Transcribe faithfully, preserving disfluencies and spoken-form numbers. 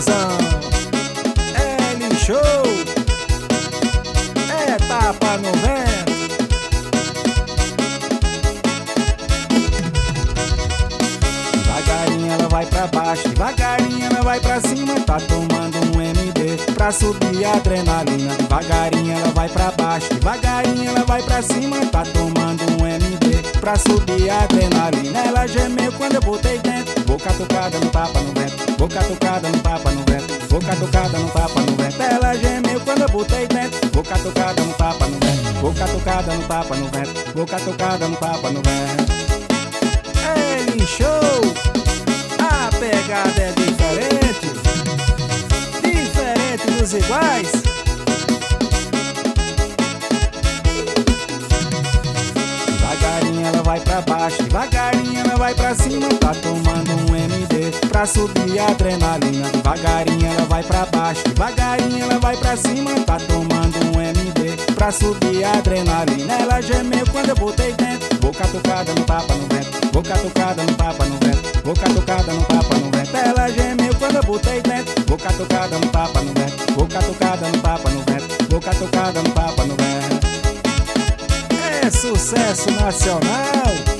Casão. L Show. É tapa no vento. Devagarinho ela vai pra baixo, devagarinho ela vai pra cima. Tá tomando um M D pra subir a adrenalina. Devagarinho ela vai pra baixo, devagarinho ela vai pra cima. Tá tomando um M D pra subir a adrenalina. Ela gemeu quando eu botei dentro. Boca tocada no tapa no vento, boca tocada no tapa no vento, boca tocada no tapa no vento. Ela gemeu quando eu botei dentro. Boca tocada no tapa no vento, boca tocada no tapa no vento, boca tocada no tapa no vento. L Show. A pegada é diferente, diferente dos iguais. Devagarinho ela vai pra baixo, devagarinho ela vai pra cima. Tá tomando um M D pra subir a adrenalina. Devagarinho ela vai pra baixo, devagarinho ela vai pra cima. Tá tomando um M D pra subir a adrenalina. Ela gemeu quando eu botei dentro. Boca tocada no tapa no vento, boca tocada no tapa no vento, boca tocada no tapa no vento. Ela gemeu quando eu botei dentro. Boca tocada no tapa no vento, boca tocada no tapa no vento, boca tocada no tapa no vento. É sucesso nacional.